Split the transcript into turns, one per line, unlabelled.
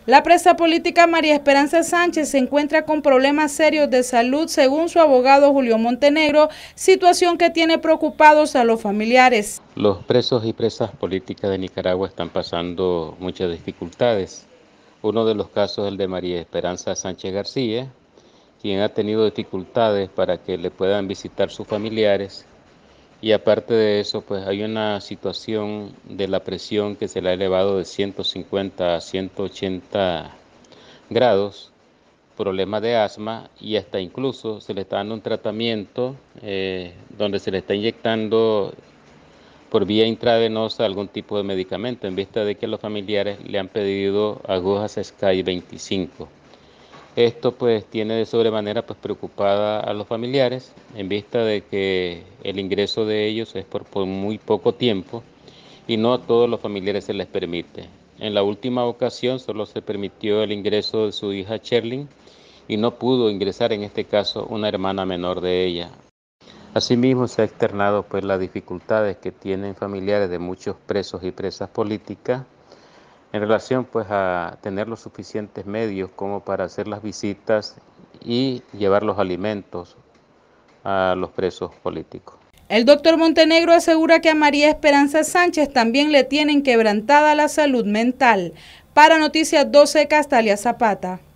La presa política María Esperanza Sánchez se encuentra con problemas serios de salud según su abogado Julio Montenegro, situación que tiene preocupados a los familiares.
Los presos y presas políticas de Nicaragua están pasando muchas dificultades. Uno de los casos es el de María Esperanza Sánchez García, quien ha tenido dificultades para que le puedan visitar sus familiares. Y aparte de eso, pues hay una situación de la presión que se le ha elevado de 150 a 180 grados, problemas de asma y hasta incluso se le está dando un tratamiento donde se le está inyectando por vía intravenosa algún tipo de medicamento en vista de que los familiares le han pedido agujas Sky 25. Esto pues tiene de sobremanera pues preocupada a los familiares en vista de que el ingreso de ellos es por muy poco tiempo y no a todos los familiares se les permite. En la última ocasión solo se permitió el ingreso de su hija Sherlyn y no pudo ingresar en este caso una hermana menor de ella. Asimismo se ha externado pues las dificultades que tienen familiares de muchos presos y presas políticas en relación pues a tener los suficientes medios como para hacer las visitas y llevar los alimentos a los presos políticos.
El doctor Montenegro asegura que a María Esperanza Sánchez también le tienen quebrantada la salud mental. Para Noticias 12, Castalia Zapata.